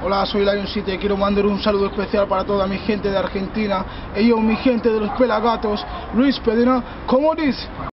Hola, soy Lion City y quiero mandar un saludo especial para toda mi gente de Argentina, mi gente de los Pelagatos, Luis Pedina, ¿cómo dice?